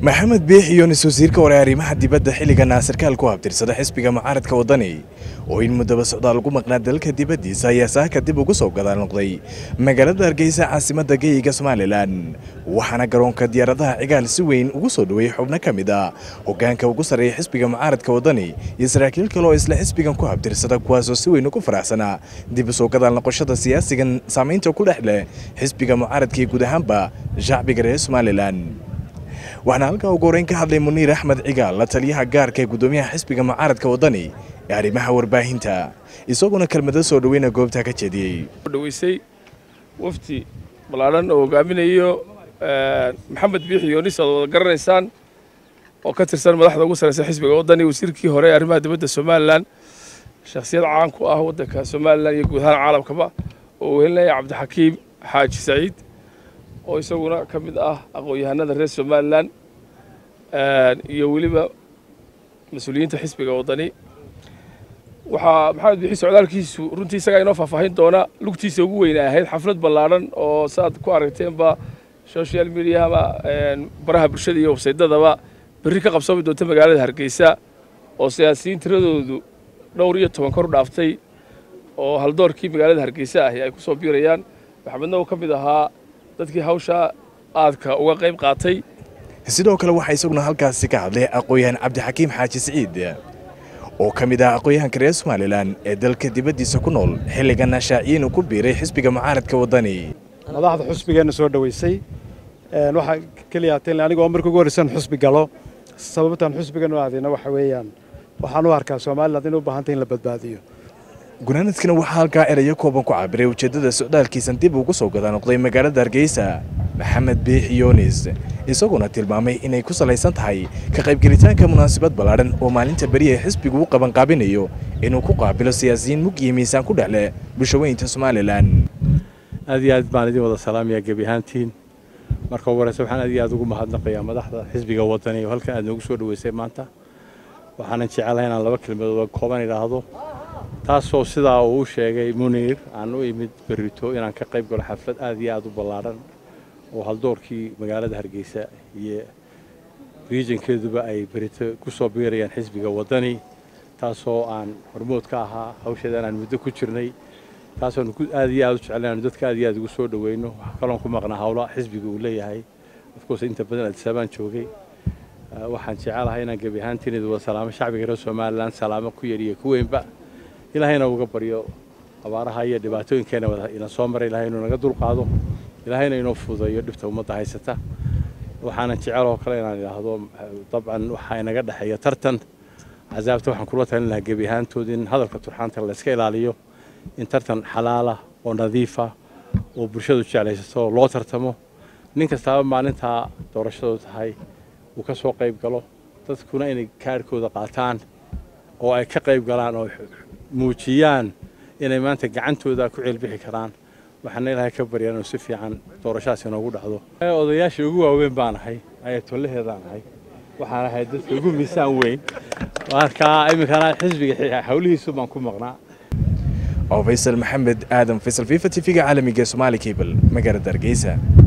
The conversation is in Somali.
محمد بيحي يونس وزيرka wareerimaha dibadda xilliga naasirkaal ku habtirsada xisbiga mucaaradka wadani oo in muddo socdaal ugu maqnaa dalka dibaddiisa ayaa saaka dib ugu soo gadaal noqday magaalada Hargeysa caasimadda geeyiga Soomaaliland waxaana garoonka diyaaradaha cigaal si weyn ugu soo dhaweeyay xubno kamid ah hoggaanka ugu sareeya xisbiga mucaaradka wadani iyo saraakiil kale oo isla xisbigan ku habtirsada kuwaas oo si weyn ugu faraxsanaa dib u soo gadaal noqoshada siyaasigan saameynta ku dhexle xisbiga mucaaradka guud ahaanba shacbiga reer Soomaaliland waxaan halka ugu horeyn ka hadlay Muniir Axmed Cigaal la taliyaha gaarka ee gudoomiyaha xisbiga mucaaradka wadani ee arrimaha warbaahinta isaguna kelmado soo dhaweeyna goobta ka jeediyay dhaweysay wafti balaaran oo hogaaminayo Maxamed Biixi Yoonis oo garanaysaan oo ka tirsan madaxda ugu sareysa xisbiga wadani wasiirkii hore ee arrimaha dibadda Soomaaliland shakhsiyad caan ku ah wadanka Soomaaliland iyo guud ahaan caalamkaba oo weynay Cabdixakiim Xaaji Saciid oo isaguna ka mid ah aqoon-yahanada reer Soomaaliland iyo waliba mas'uuliyiinta xisbiga wadani waxa Maxamed Biixi socdaalkiisu runtii isaga inoo faahfaahin doona lugtiisa ugu weyn ahayd xaflad ballaaran oo saad ku aragteenba social media baraha bulshada iyo website-dadaba berri ka qabsoomi doonta magaalada Hargeysa oo siyaasiyiin tiradoodu dhowr iyo 10 kor u dhaaftay oo hal doorkii magaalada Hargeysa ay ku soo biirayaan maxamedna uu ka mid ahaa dadkii hawsha aadka uga qayb qaatay sidoo kale waxa isaguna halkaas ka hadlay aqoon-yahan Cabdixakiim Xaaji Saciid oo ka mid ah aqoon-yahanka reer Soomaaliland ee dalka dibaddiisa ku nool xilligan shaaciin ku biiray xisbiga mucaaradka wadani madaxda xisbigeena soo dhaweysay waxa kaliya teen aniga oo markii ugu horeysan xisbi galo sababtan xisbigeena aadina waxa weeyaan waxaan u arkaa Soomaaliland inuu u baahan tahay in la badbaadiyo gunaanadkana waxa halka erayo kooban ku cabiray ujeedada socdaalkiisan dib ugu soo gadaa noqday magaalada Hargeysa Maxamed Biixi Yoonis isaguna tilmaamay inay ku saleysan tahay ka qaybgalitaanka munaasabad ballaaran oo maalinta bariye xisbigu u qaban qaabinayo inuu ku qaabilo siyaasiyiin mugiye miisaan ku dhaxle bulshooyinka Soomaaliland aad iyo aad baan idin wada salaamaya gabi ahaantiin marka waraysa waxaan aad iyo aad ugu mahadnaqayaa madaxda xisbiga wadani oo halka aad noogu soo dhaweysay maanta waxaan jecelahay inaan laba kelmadood kooban iraahdo taasoo sidaa uu sheegay Muniir aan u imid berrito inaan ka qayb galo xaflad aad iyo aad u ballaaran oo hal doorkii magaalada Hargeysa iyo regionkeeduba ay berrito ku soo biirayaan xisbiga wadani taasoo aan hormood ka ahaa hawsheedan aan muddo ku jirnay taasoo aad iyo aad u jecelahay dadka aad iyo aad ugu soo dhaweeyno waxa kale oo ku maqnaa hawlaha xisbiga uu leeyahay of course inta badan Addis Ababa joogay waxaan jecelahay inaan gabi ahaantiin idin wada salaamo shacbiga reer Soomaaliland salaamo ku yar iyo ku weynba ilaahayna uga baryo abaaraha iyo dhibaatooyinkeena wada ina soo maray ilaahayna naga dulqaado ilaahayna inoo fududeeyo dhibta ummadda haysata waxaan jecel oo kale inaan ilaahdo dabcan waxa inaga dhaxeeya tartan cazaabta waxaan kula talin lahaa gabi ahaantoodin hadalka turxaanta la iska ilaaliyo in tartan xalaala oo nadiif ah oo bulshadu jeclaysato loo tartamo nin kasta maalinta doorashadu tahay uu ka soo qayb galo dadkuna inay kaarkooda qaataan oo ay ka qayb galaan oo muujiyaan inay maanta gacantooda ku cilbixi karaan waxaan ilaahay ka baryaa inuu si fiican doorashadaas inoogu dhacdo odayaasha ugu waaweyn baan ahay ayatolaheedaan ahay waxaan ahay dadka ugu miisaan weyn marka imikana xisbiga hawlihiisu baan ku maqnaa Faysal Maxamed Aadan Faysal FIFA TV caalamiga Somali Cable magaalada Hargeysa